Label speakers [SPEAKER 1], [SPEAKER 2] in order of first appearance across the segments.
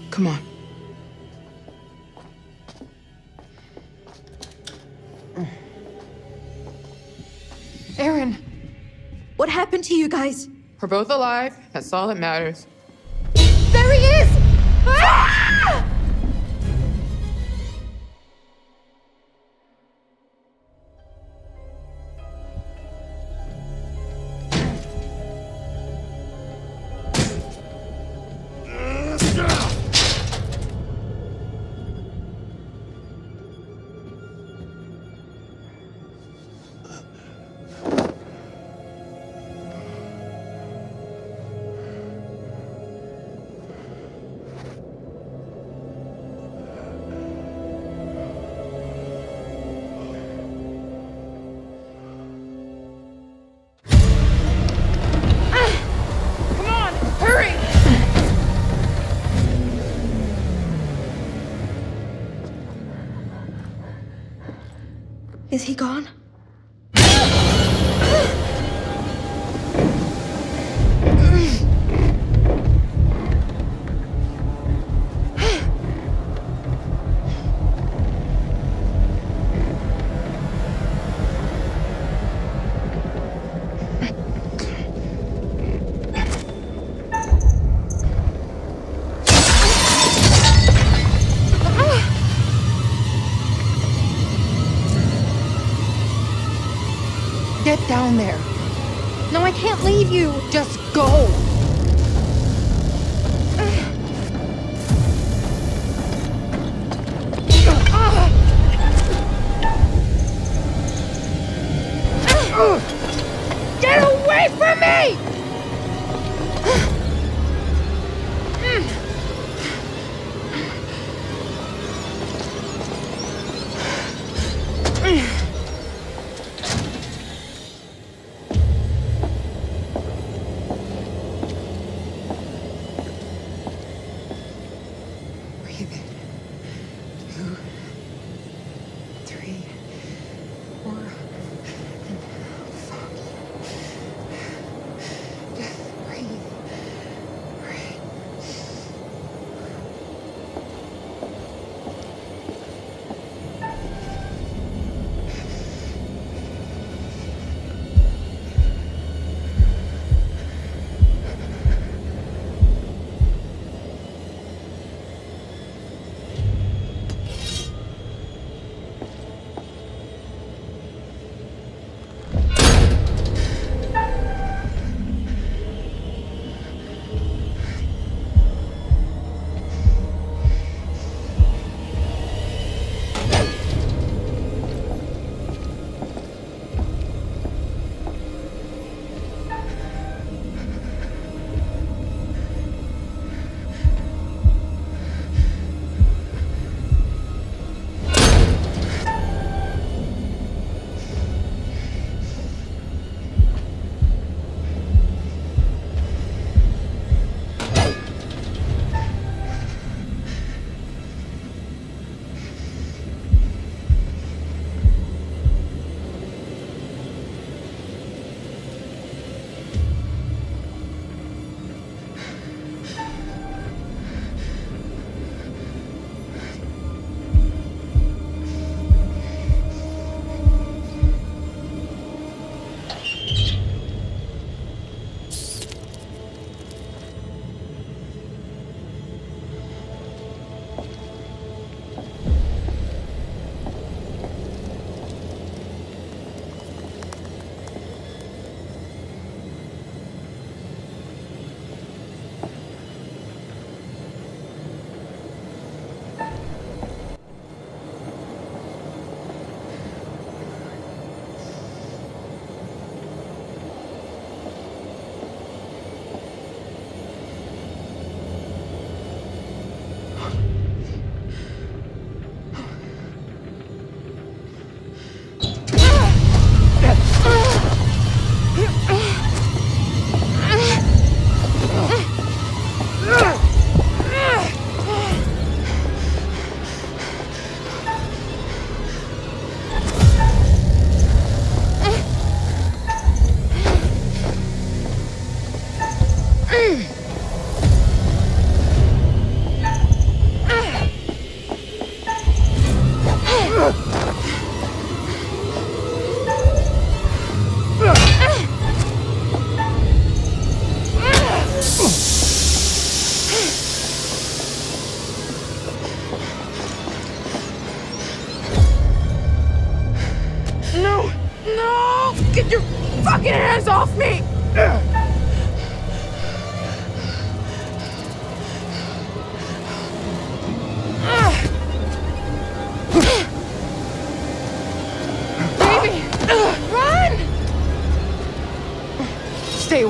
[SPEAKER 1] Come on.
[SPEAKER 2] Aaron, what happened to you guys?
[SPEAKER 1] We're both alive. That's all that matters.
[SPEAKER 2] There he is! Ah! Is he gone?
[SPEAKER 1] Get down there.
[SPEAKER 2] No, I can't leave you.
[SPEAKER 1] Just go.
[SPEAKER 2] Get away from me!
[SPEAKER 1] Breathe in. 2, 3, 4, and 5. Just breathe. Breathe.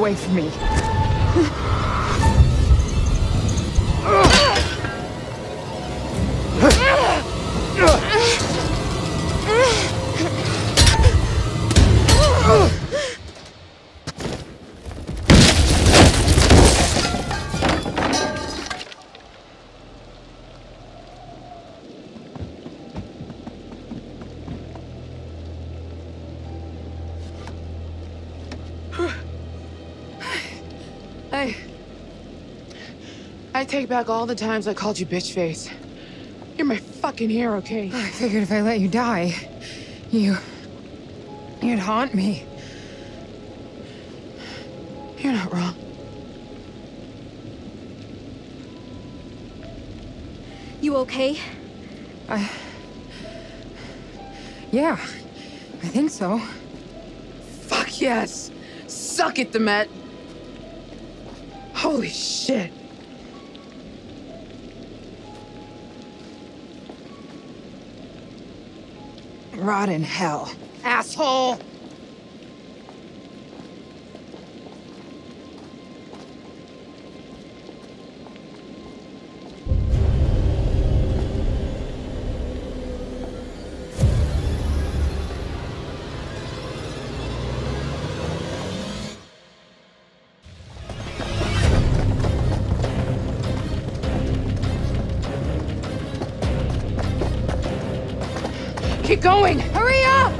[SPEAKER 1] away from me.
[SPEAKER 3] I take back all the times I called you bitch face. You're my fucking hero, Kate.
[SPEAKER 1] I figured if I let you die, you'd haunt me.
[SPEAKER 3] You're not wrong.
[SPEAKER 2] You okay?
[SPEAKER 1] Yeah, I think so.
[SPEAKER 3] Fuck yes! Suck it, the Met! Holy shit!
[SPEAKER 1] Rot in hell, asshole!
[SPEAKER 3] Keep going!
[SPEAKER 1] Hurry up!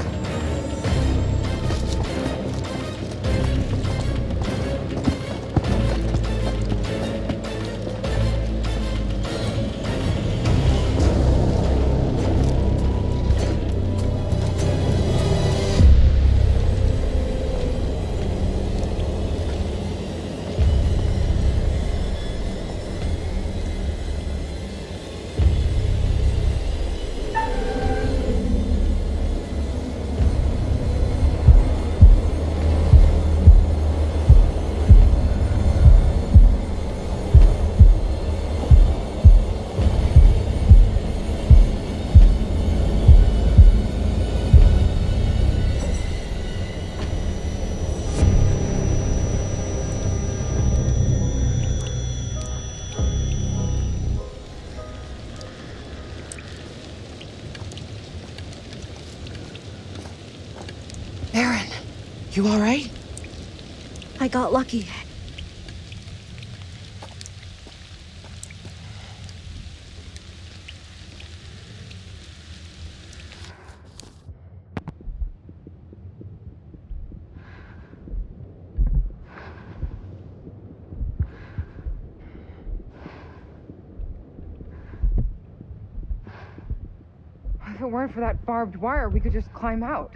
[SPEAKER 3] Aaron, you alright?
[SPEAKER 2] I got lucky.
[SPEAKER 1] If it weren't for that barbed wire, we could just climb out.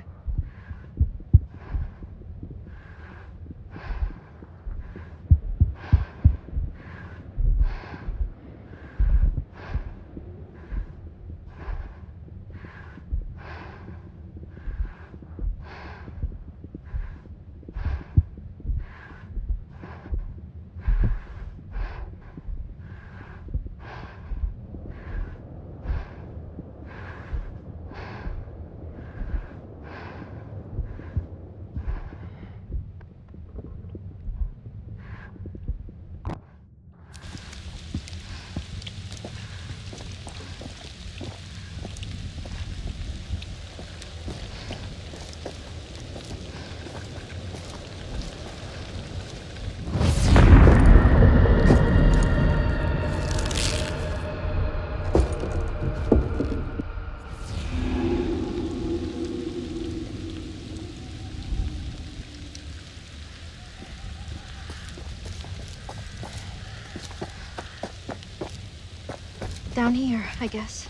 [SPEAKER 2] Down here, I guess.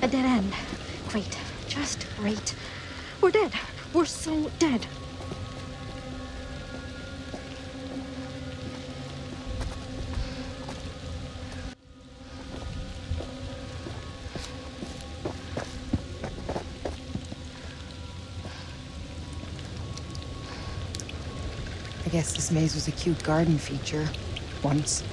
[SPEAKER 2] A dead end. Great. Just great. We're dead. We're so dead.
[SPEAKER 1] I guess this maze was a cute garden feature. Once.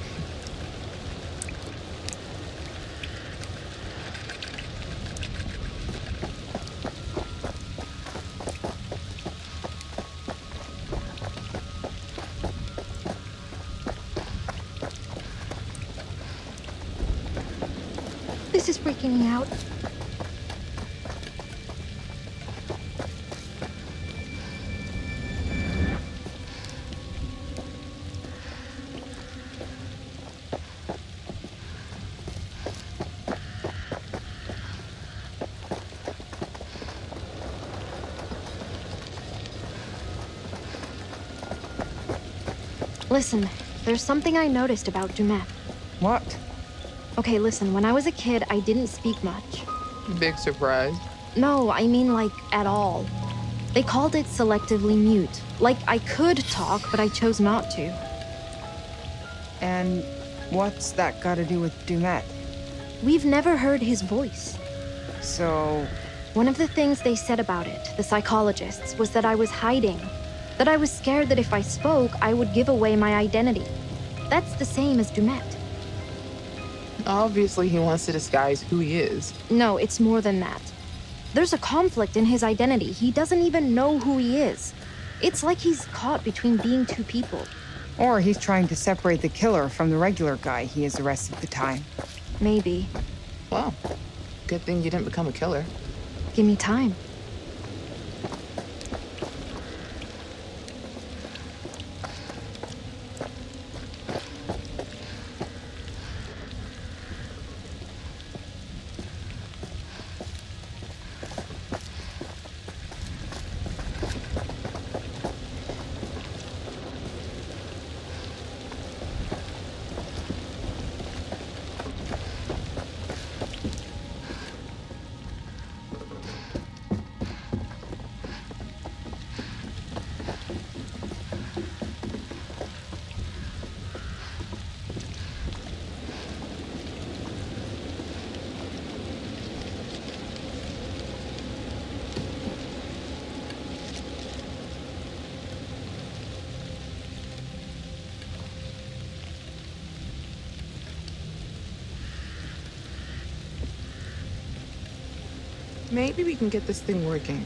[SPEAKER 2] This is freaking me out. Listen, there's something I noticed about Dumet.
[SPEAKER 1] What?
[SPEAKER 2] Okay, listen, when I was a kid, I didn't speak much.
[SPEAKER 3] Big surprise.
[SPEAKER 2] No, I mean like, at all. They called it selectively mute. Like, I could talk, but I chose not to.
[SPEAKER 1] And what's that got to do with Dumet?
[SPEAKER 2] We've never heard his voice.
[SPEAKER 1] So...
[SPEAKER 2] One of the things they said about it, the psychologists, was that I was hiding. That I was scared that if I spoke, I would give away my identity. That's the same as Dumet.
[SPEAKER 3] Obviously, he wants to disguise who he is.
[SPEAKER 2] No, it's more than that. There's a conflict in his identity. He doesn't even know who he is. It's like he's caught between being two people.
[SPEAKER 1] Or he's trying to separate the killer from the regular guy he is the rest of the time.
[SPEAKER 2] Maybe.
[SPEAKER 3] Well, good thing you didn't become a killer.
[SPEAKER 2] Give me time.
[SPEAKER 3] Maybe we can get this thing working.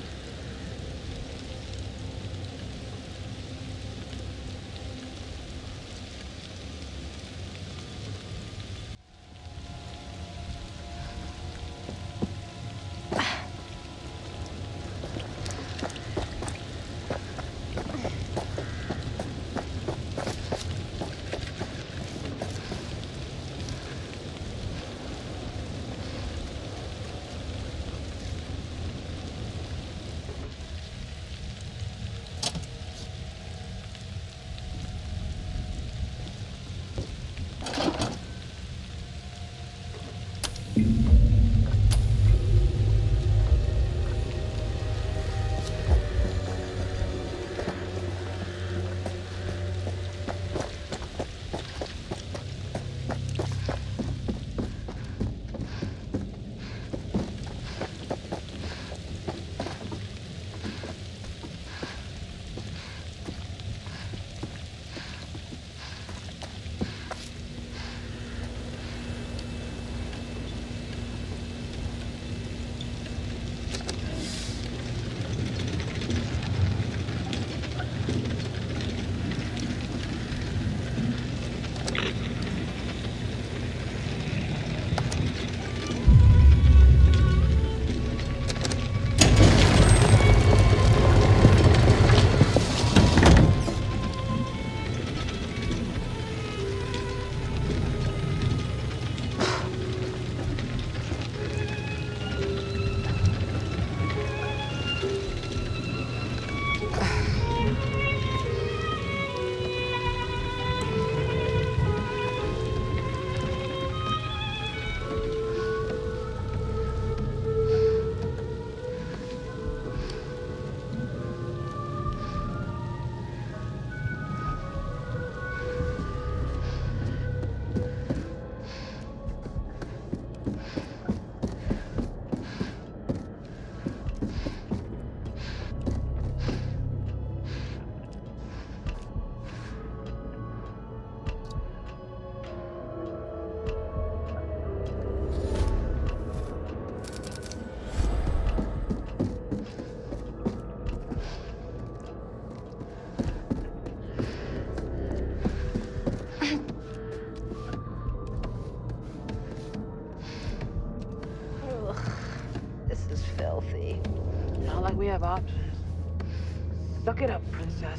[SPEAKER 3] like we have options. Suck it up, princess.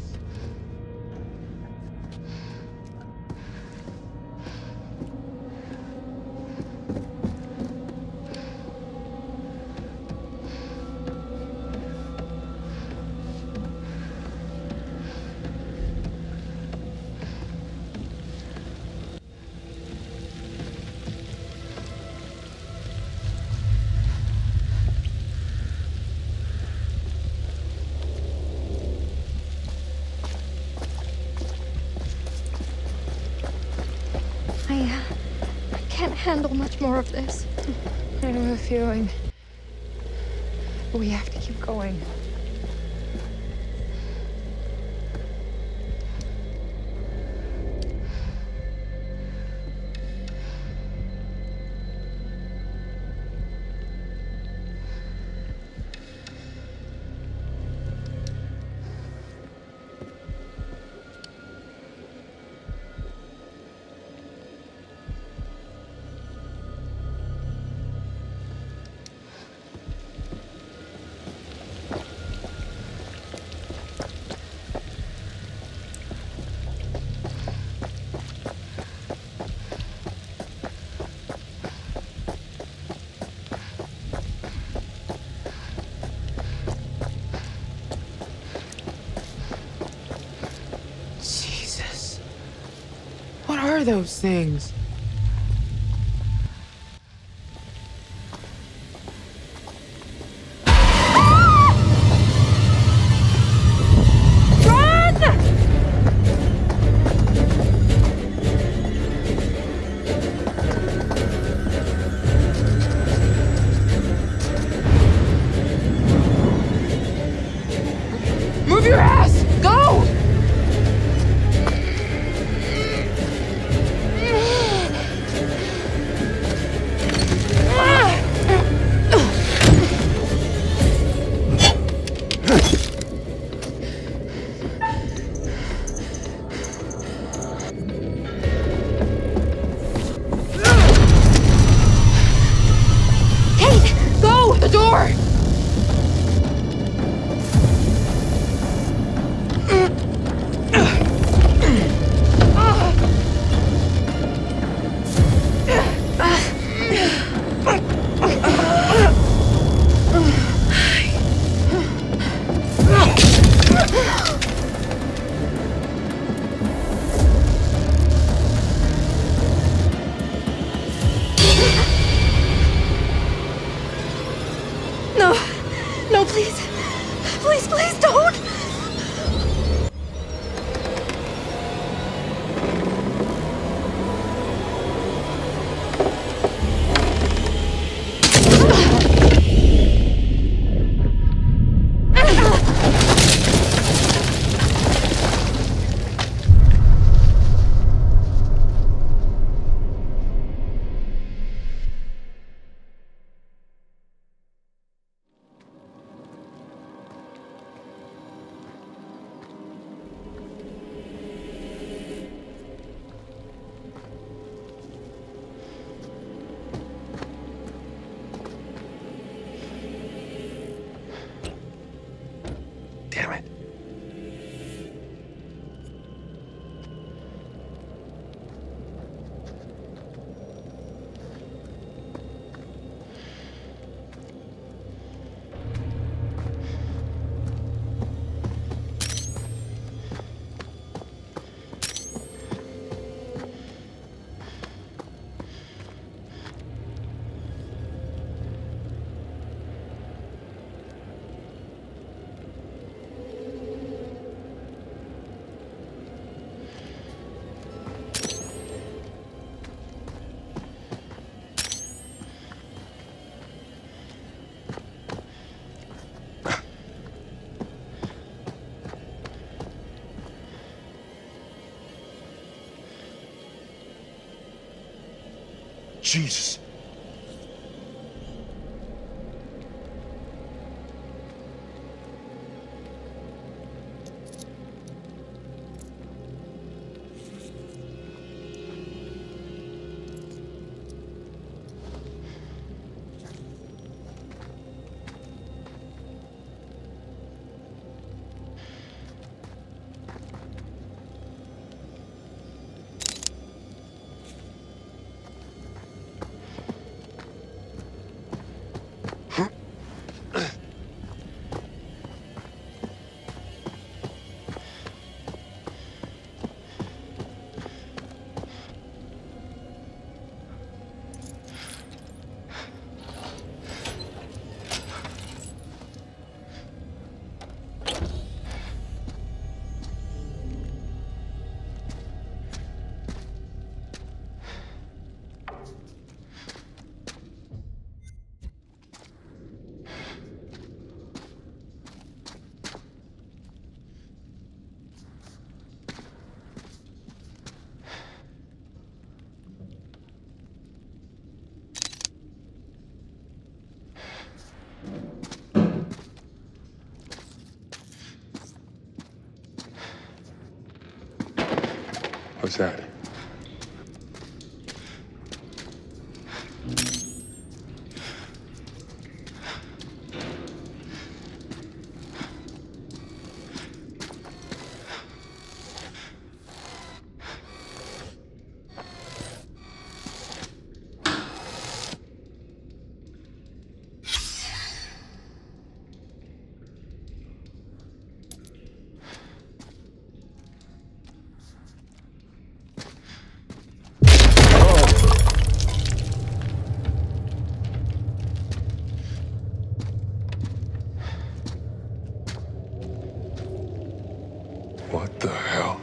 [SPEAKER 2] I can't handle much more of this.
[SPEAKER 1] I know the feeling. But we have to keep going.
[SPEAKER 3] Jesus. What are those things? Move your ass! Go!
[SPEAKER 2] Kate, go!
[SPEAKER 3] The door!
[SPEAKER 2] No, no, please. Please, please don't!
[SPEAKER 4] Damn it. Jesus. What's that? What the hell?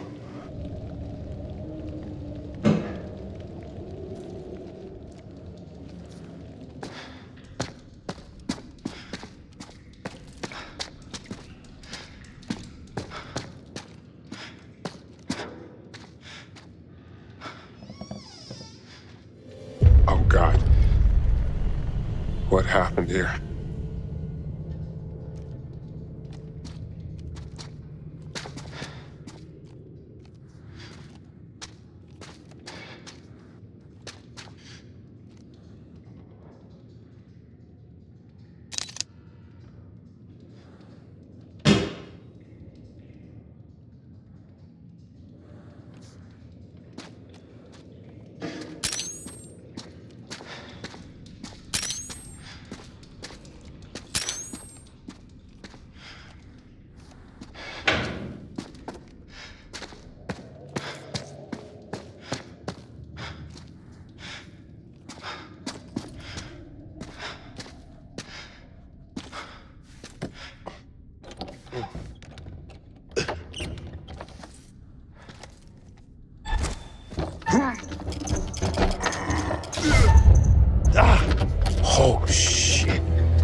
[SPEAKER 4] Oh, God. What happened here? Oh, shit.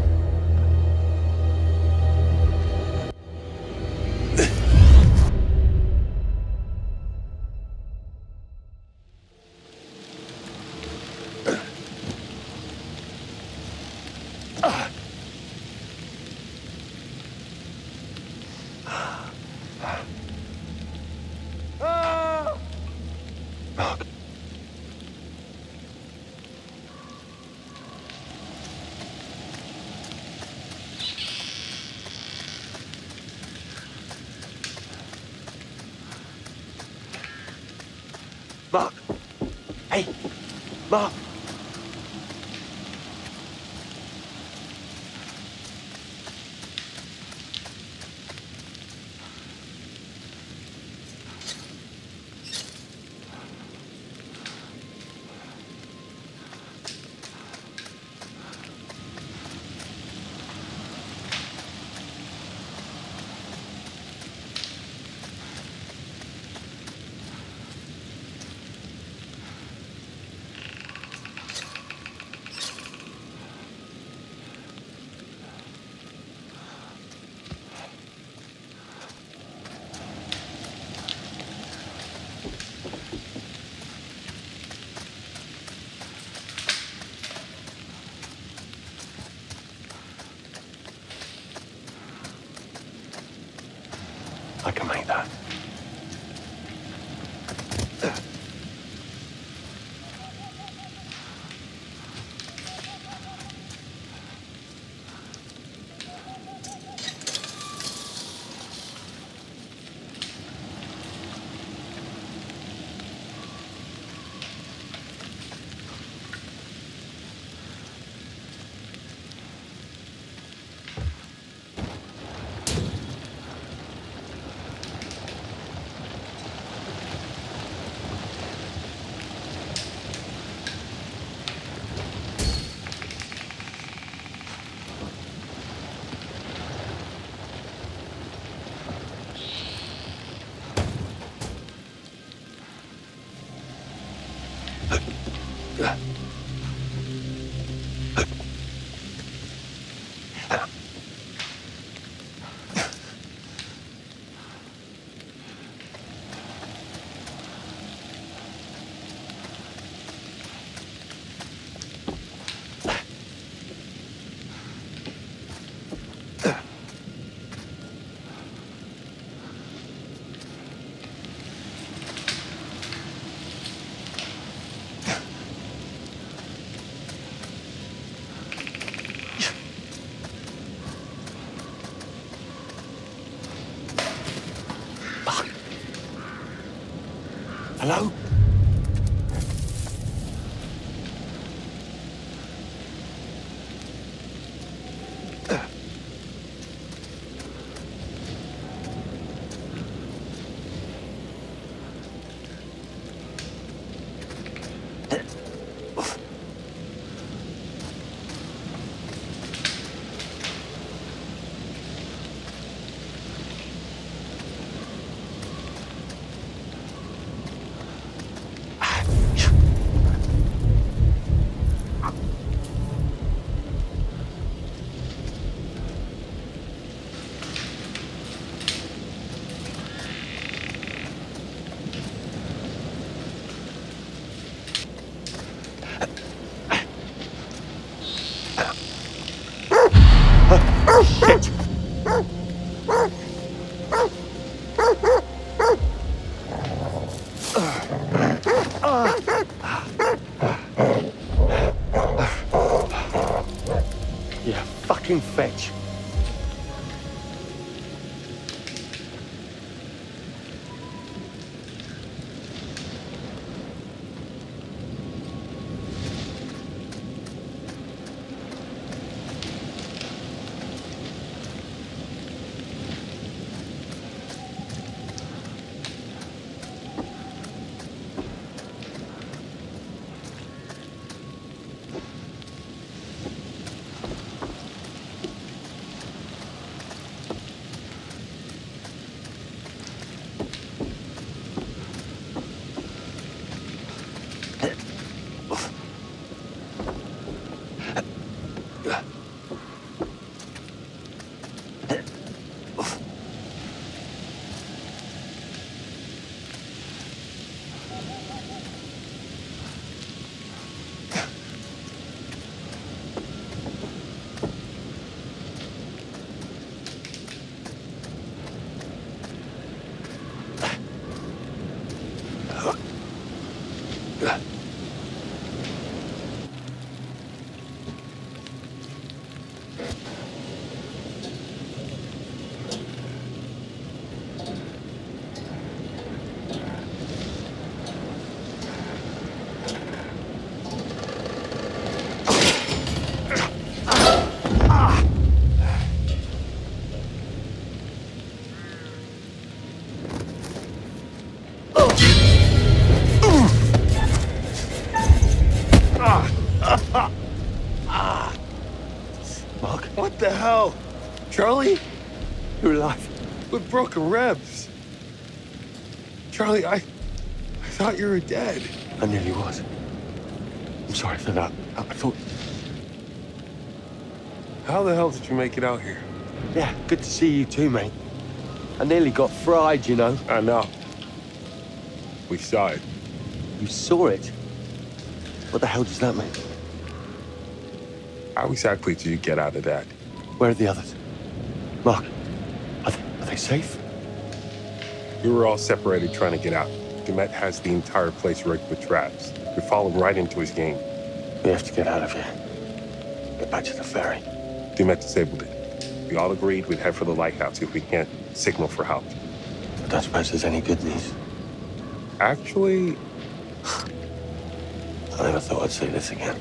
[SPEAKER 5] Mark! Hey! Mark! I can make that. Hello? Shit! Yeah, fucking fetch. Mark?
[SPEAKER 4] What the hell? Charlie?
[SPEAKER 5] You're alive.
[SPEAKER 4] With broken ribs. Charlie, I thought you were dead.
[SPEAKER 5] I nearly was. I'm sorry for that. I thought...
[SPEAKER 4] How the hell did you make it out here?
[SPEAKER 5] Yeah, good to see you too, mate. I nearly got fried, you know.
[SPEAKER 4] I know. We saw it.
[SPEAKER 5] You saw it? What the hell does that mean?
[SPEAKER 4] How exactly did you get out of that?
[SPEAKER 5] Where are the others? Mark, are they safe?
[SPEAKER 4] We were all separated trying to get out. Dumet has the entire place rigged with traps. We followed right into his game.
[SPEAKER 5] We have to get out of here. Get back to the ferry.
[SPEAKER 4] Dumet disabled it. We all agreed we'd head for the lighthouse if we can't signal for help.
[SPEAKER 5] I don't suppose there's any good news.
[SPEAKER 4] Actually,
[SPEAKER 5] I never thought I'd see this again.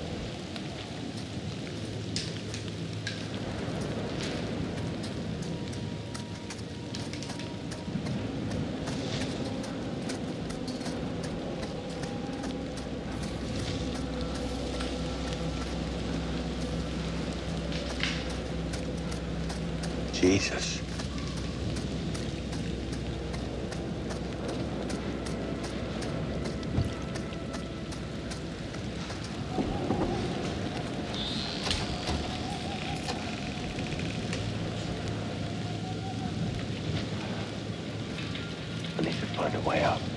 [SPEAKER 5] Jesus. I need to find a way up.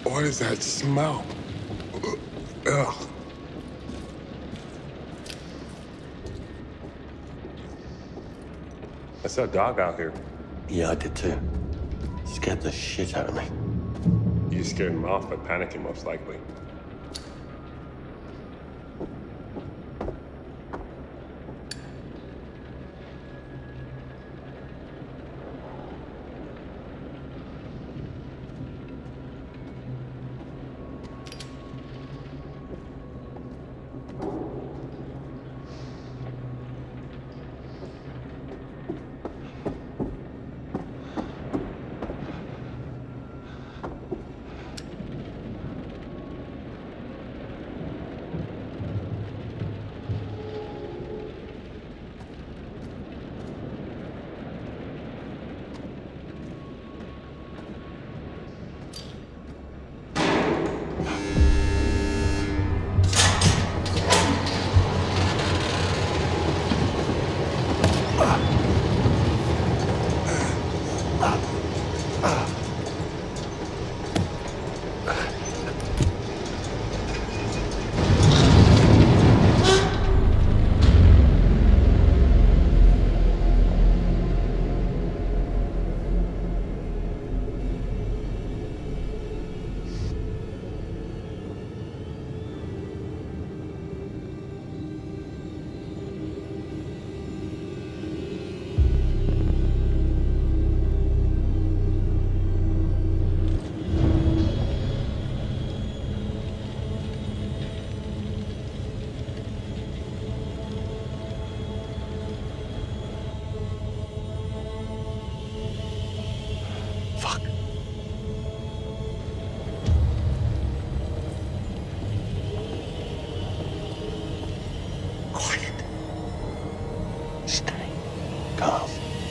[SPEAKER 4] What is that smell? Ugh. I saw a dog out here.
[SPEAKER 5] Yeah, I did too. Scared the shit out of me.
[SPEAKER 4] You scared him off by panicking, most likely.
[SPEAKER 5] Fuck. Quiet. Stay calm.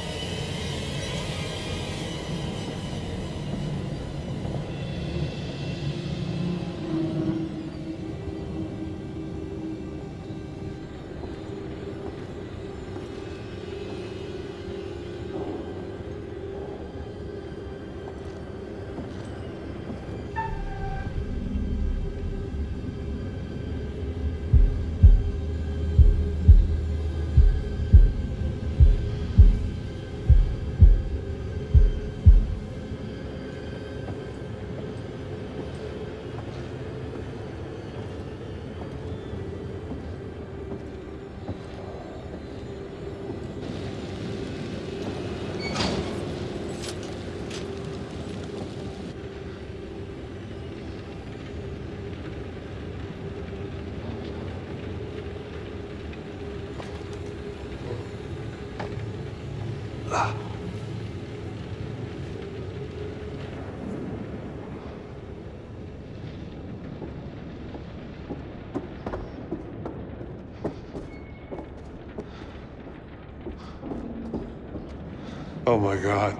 [SPEAKER 4] Oh my God.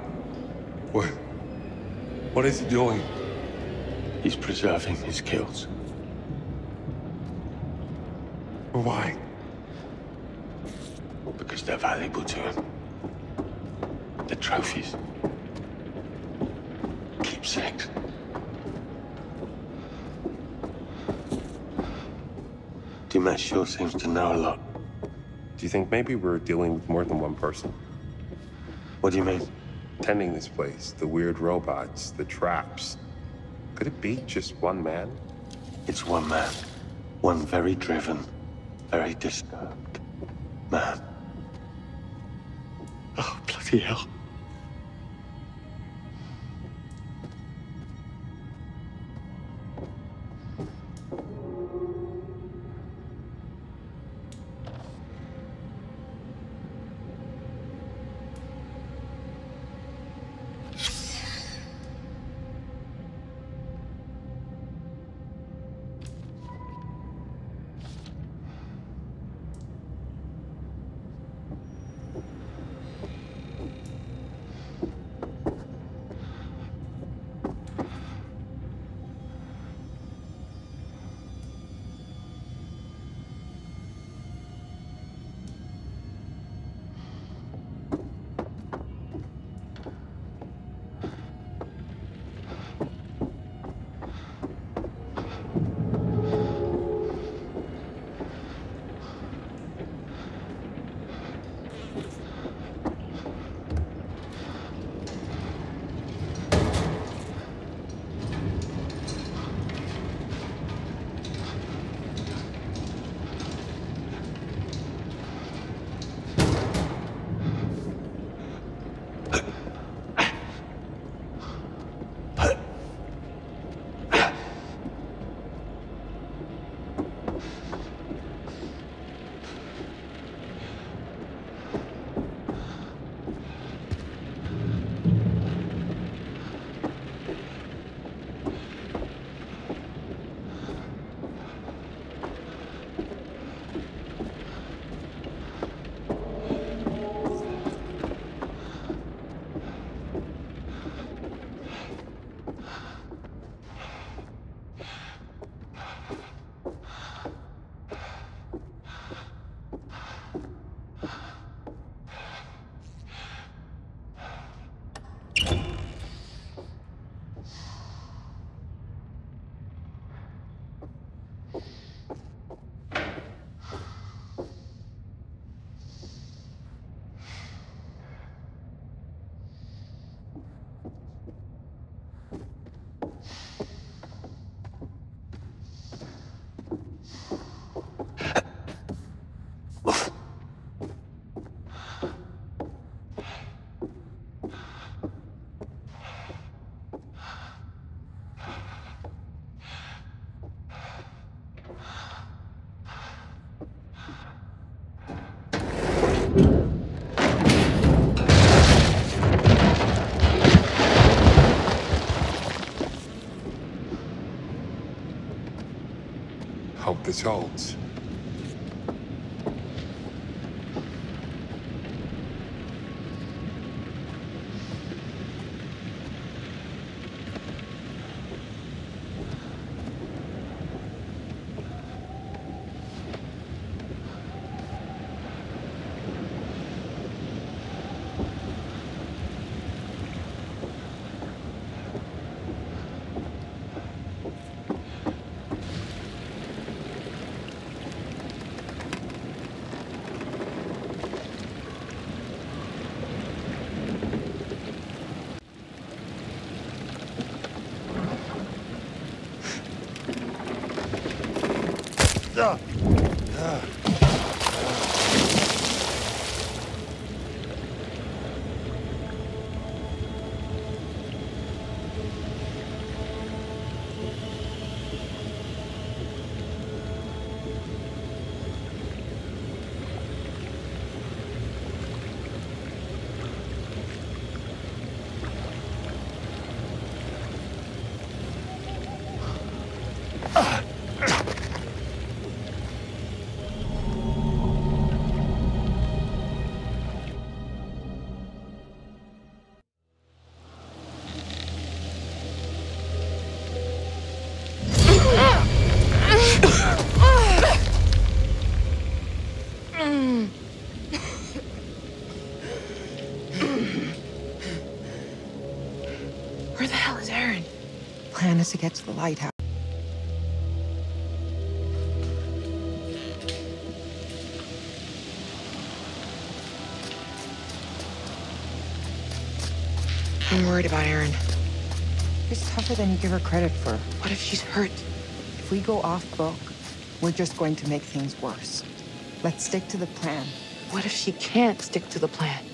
[SPEAKER 4] What is he doing?
[SPEAKER 5] He's preserving his kills.
[SPEAKER 4] Why?
[SPEAKER 5] Because they're valuable to him. They're trophies. Keepsakes. Dumas sure seems to know a lot.
[SPEAKER 4] Do you think maybe we're dealing with more than one person?
[SPEAKER 5] What do you mean?
[SPEAKER 4] Tending this place, the weird robots, the traps. Could it be just one man?
[SPEAKER 5] It's one man. One very driven, very disturbed man. Oh, bloody hell.
[SPEAKER 4] Hope this holds.
[SPEAKER 3] Where the hell is Aaron? Plan is to get to the lighthouse. I'm worried about Aaron.
[SPEAKER 1] She's tougher than you give her credit for.
[SPEAKER 3] What if she's hurt?
[SPEAKER 1] If we go off book, we're just going to make things worse. Let's stick to the plan.
[SPEAKER 3] What if she can't stick to the plan?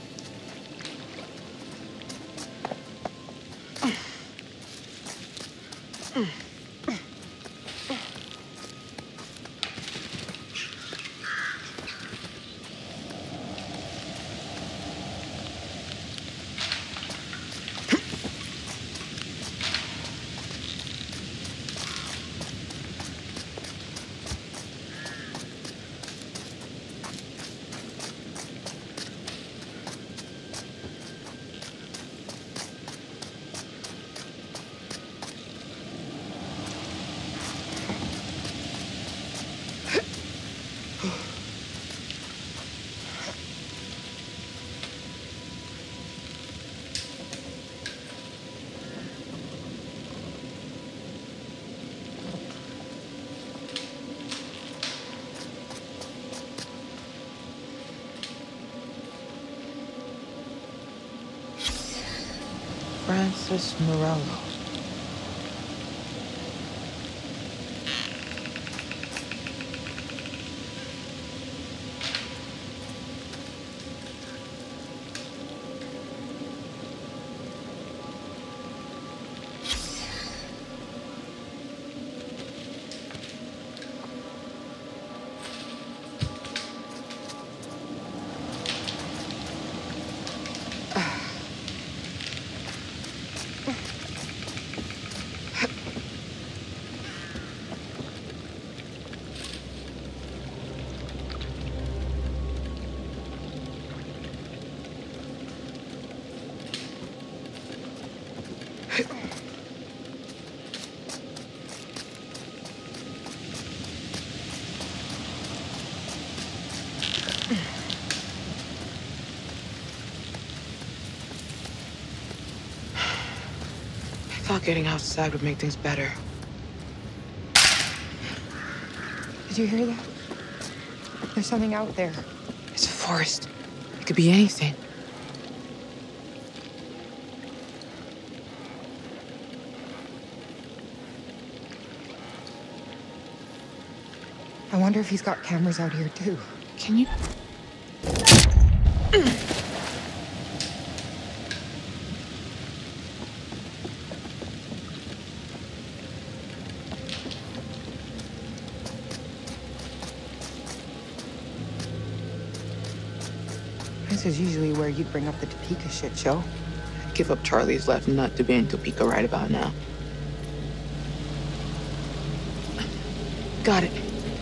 [SPEAKER 3] Francis Morello. I thought getting outside would make things better.
[SPEAKER 1] Did you hear that? There's something out there.
[SPEAKER 3] It's a forest. It could be anything.
[SPEAKER 1] I wonder if he's got cameras out here too.
[SPEAKER 3] Can you?
[SPEAKER 1] This is usually where you'd bring up the Topeka shit show.
[SPEAKER 3] Give up Charlie's left nut to be in Topeka right about now. Got it.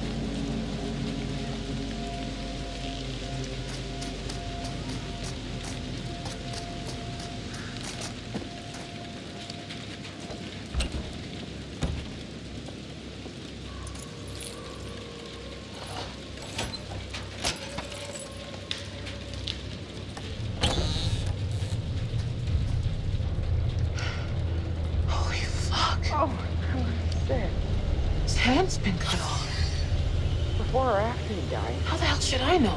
[SPEAKER 3] His hand's been cut off.
[SPEAKER 1] Before or after he died?
[SPEAKER 3] How the hell should I know?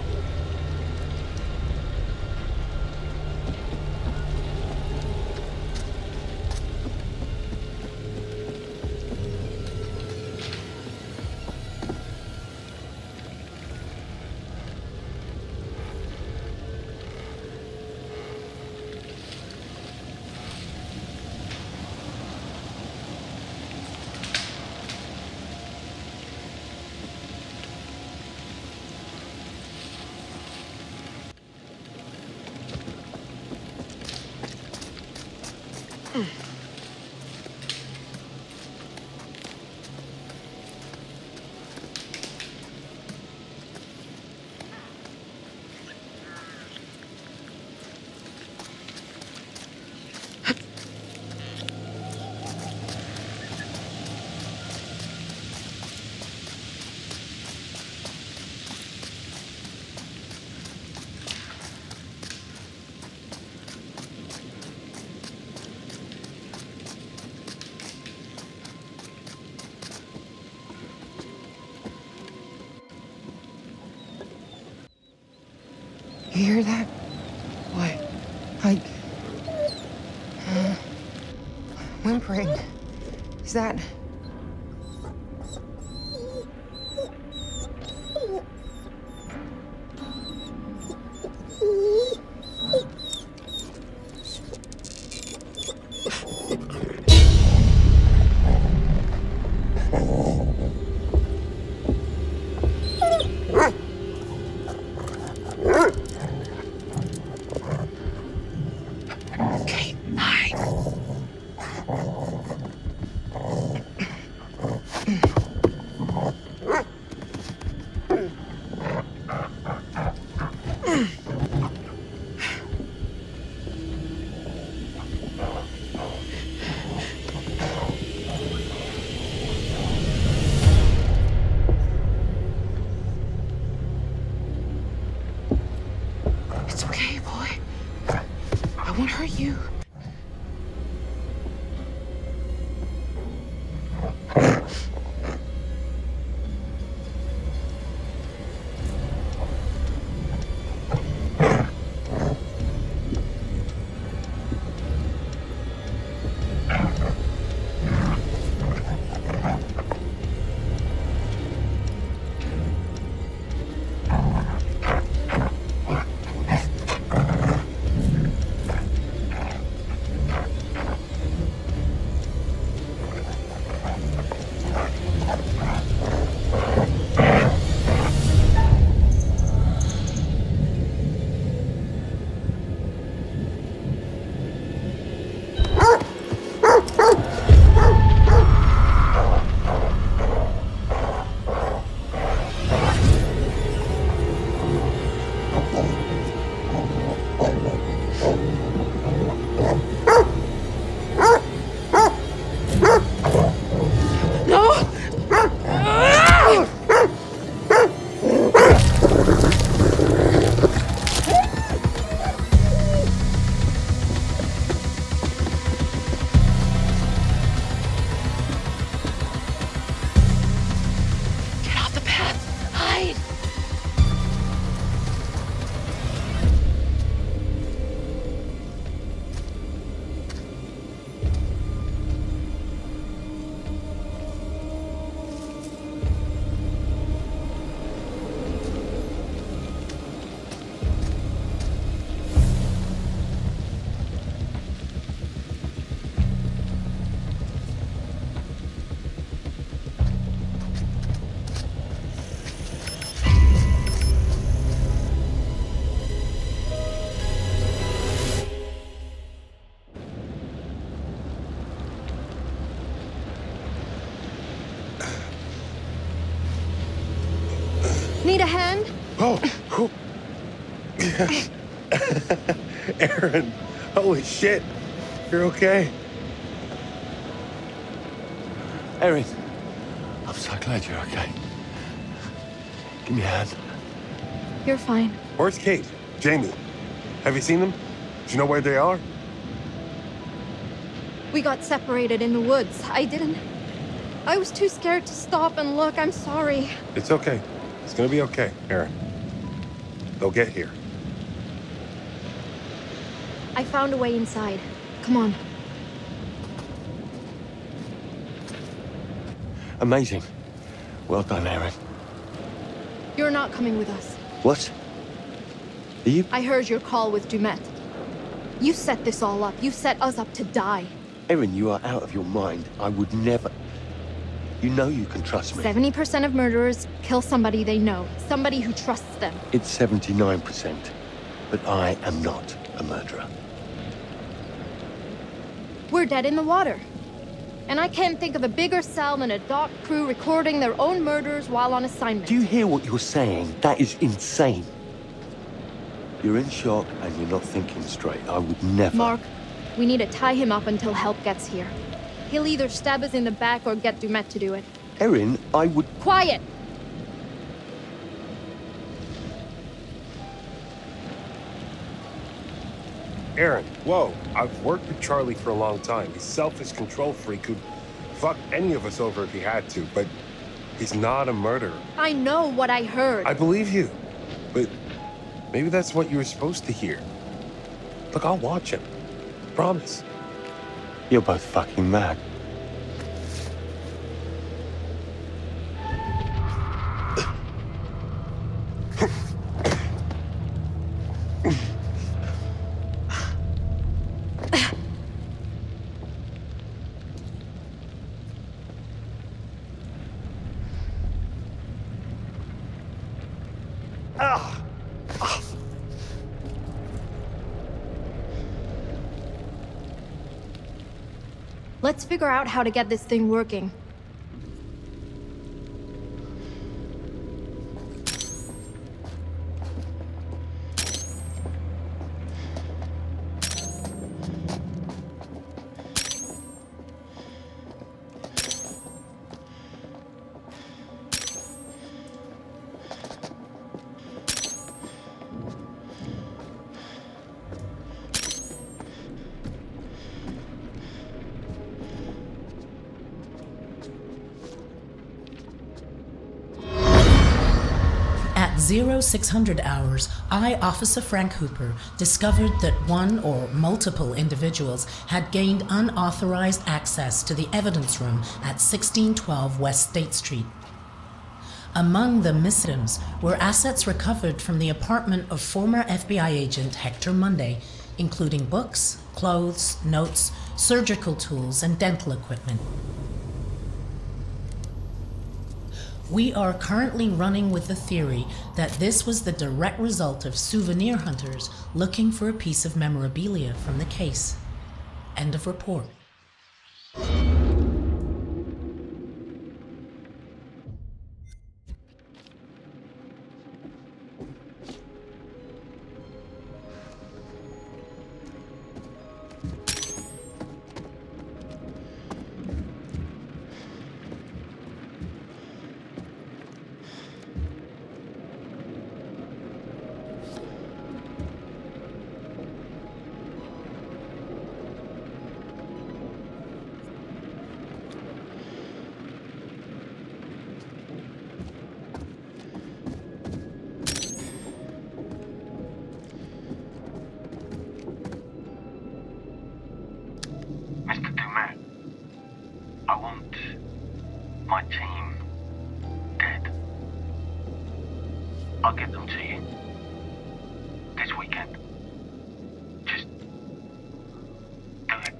[SPEAKER 1] You hear that?
[SPEAKER 3] What?
[SPEAKER 1] Like... whimpering. Is that...
[SPEAKER 3] It's okay, boy. I won't hurt you.
[SPEAKER 2] Need a hand?
[SPEAKER 4] Oh, oh. Aaron, holy shit. You're okay.
[SPEAKER 5] Erin, I'm so glad you're okay. Give me a hand.
[SPEAKER 2] You're fine.
[SPEAKER 4] Where's Kate? Jamie? Have you seen them? Do you know where they are?
[SPEAKER 2] We got separated in the woods. I was too scared to stop and look. I'm sorry.
[SPEAKER 4] It's okay. It's gonna be okay, Aaron. They'll get here.
[SPEAKER 2] I found a way inside. Come on.
[SPEAKER 5] Amazing. Well done, Erin.
[SPEAKER 2] You're not coming with us.
[SPEAKER 5] What? Are you?
[SPEAKER 2] I heard your call with Dumet. You set this all up. You set us up to die.
[SPEAKER 5] Erin, you are out of your mind. I would never... You know you can trust me.
[SPEAKER 2] 70% of murderers kill somebody they know. Somebody who trusts them.
[SPEAKER 5] It's 79%. But I am not a murderer.
[SPEAKER 2] We're dead in the water. And I can't think of a bigger sell than a dock crew recording their own murders while on assignment.
[SPEAKER 5] Do you hear what you're saying? That is insane. You're in shock and you're not thinking straight. I would never...
[SPEAKER 2] Mark, we need to tie him up until help gets here. He'll either stab us in the back or get Dumet to do it.
[SPEAKER 5] Erin, I would...
[SPEAKER 2] Quiet!
[SPEAKER 4] Aaron, whoa. I've worked with Charlie for a long time. He's a selfish control freak who'd fuck any of us over if he had to, but he's not a murderer.
[SPEAKER 2] I know what I heard.
[SPEAKER 4] I believe you, but maybe that's what you were supposed to hear. Look, I'll watch him. Promise.
[SPEAKER 5] You're both fucking mad.
[SPEAKER 2] Let's figure out how to get this thing working.
[SPEAKER 6] At 0600 hours, I, Officer Frank Hooper, discovered that one or multiple individuals had gained unauthorized access to the evidence room at 1612 West State Street. Among the misdeeds were assets recovered from the apartment of former FBI agent Hector Monday, including books, clothes, notes, surgical tools, and dental equipment. We are currently running with the theory that this was the direct result of souvenir hunters looking for a piece of memorabilia from the case. End of report.
[SPEAKER 7] Mr. Dumet, I want my team dead. I'll get them to you this weekend. Just do it.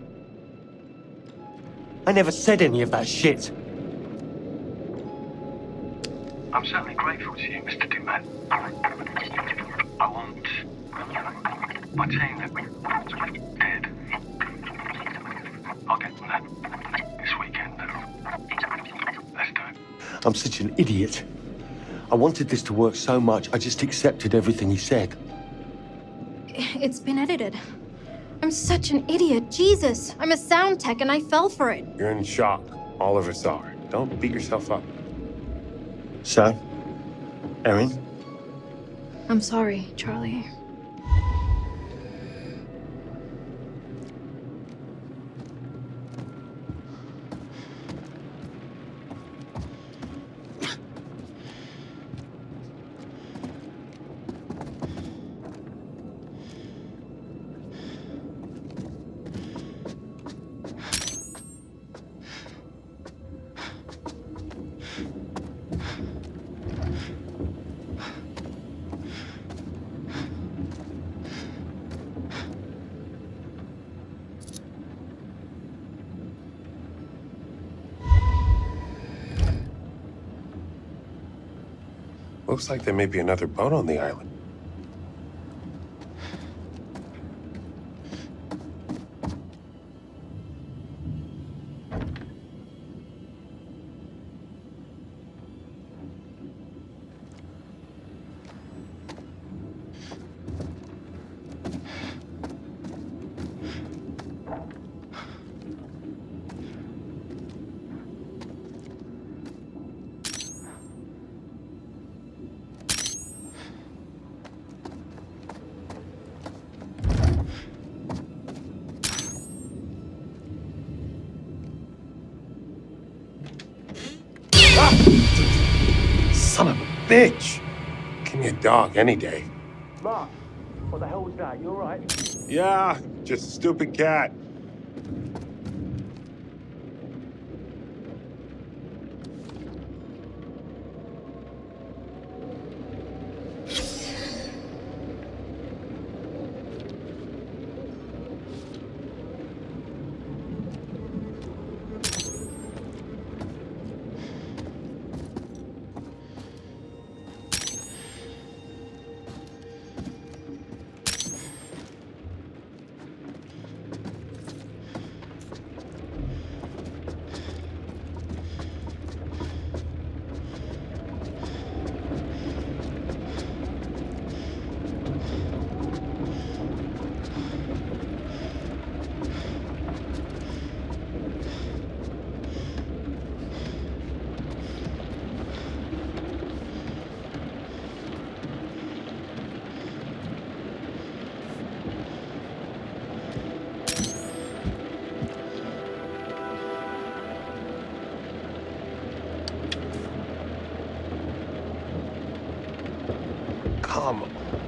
[SPEAKER 5] I never said any of that shit.
[SPEAKER 7] I'm certainly grateful to you, Mr. Dumet. I want my team dead. I'll get them that this weekend. Let's do it.
[SPEAKER 5] I'm such an idiot. I wanted this to work so much, I just accepted everything he said.
[SPEAKER 2] It's been edited. I'm such an idiot. Jesus, I'm a sound tech and I fell for it.
[SPEAKER 4] You're in shock. All of us are. Don't beat yourself up.
[SPEAKER 5] So, Erin?
[SPEAKER 2] I'm sorry, Charlie.
[SPEAKER 4] Looks like there may be another boat on the island. Son of a bitch! Give me a dog any day.
[SPEAKER 5] Mark, what the hell was that? You all right?
[SPEAKER 4] Yeah, just a stupid cat. Come on.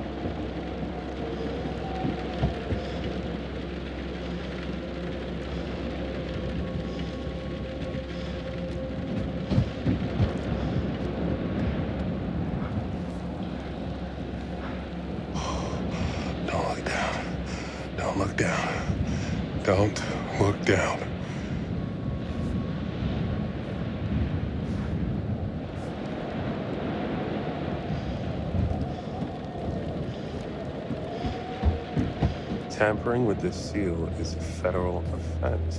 [SPEAKER 4] Don't look down. Don't look down. Don't look down. Tampering with this seal is a federal offense.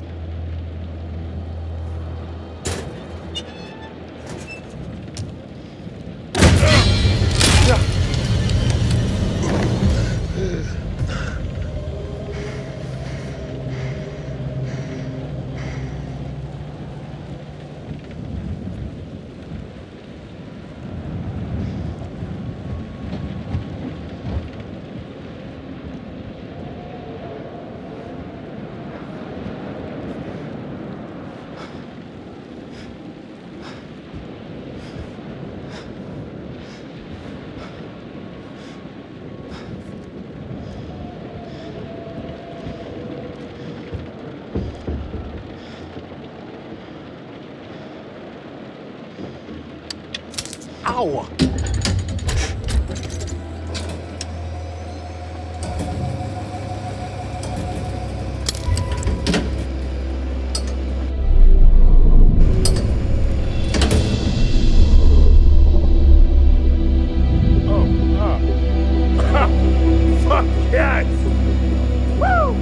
[SPEAKER 4] Ow! Fuck yes! Woo!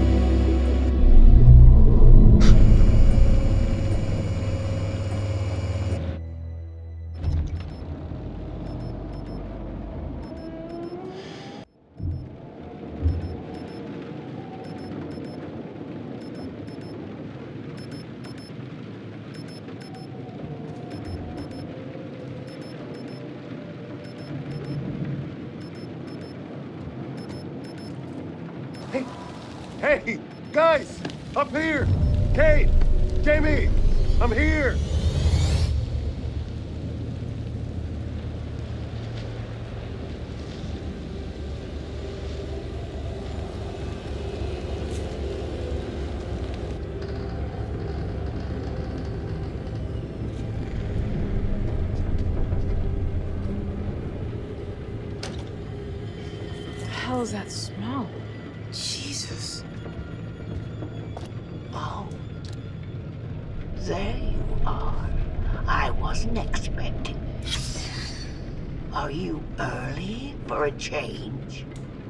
[SPEAKER 4] Up here! Kate! Jamie! I'm here!
[SPEAKER 3] What the hell is that smell? Jesus.
[SPEAKER 8] Oh. There you are. I wasn't expecting this. Are you early for a change?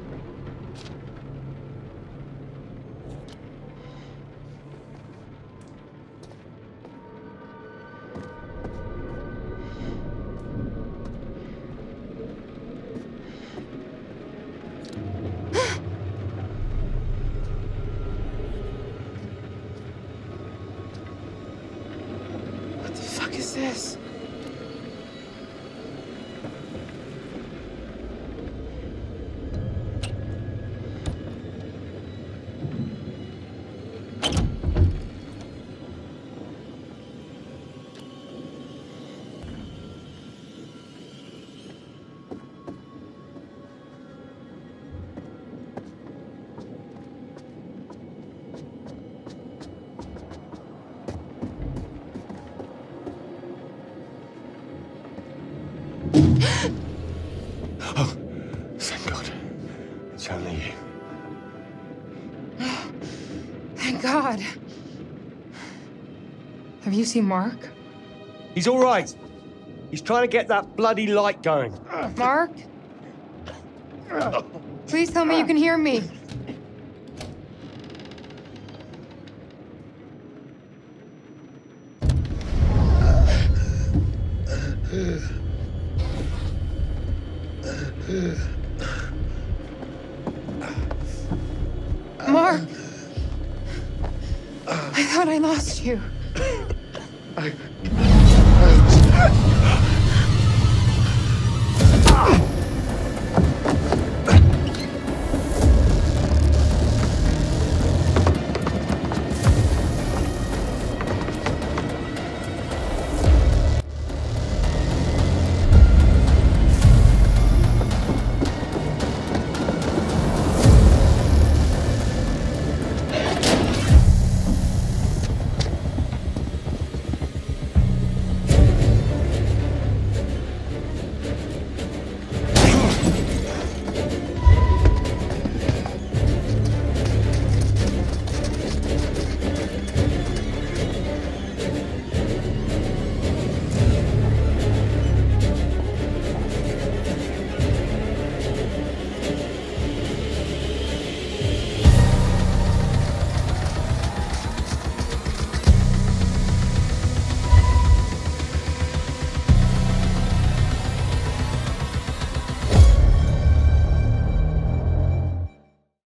[SPEAKER 3] What the fuck is this?
[SPEAKER 5] Oh, thank God. It's only you.
[SPEAKER 1] Thank God. Have you seen Mark?
[SPEAKER 5] He's all right. He's trying to get that bloody light going.
[SPEAKER 1] Mark? Please tell me you can hear me. Mark! I thought I lost you.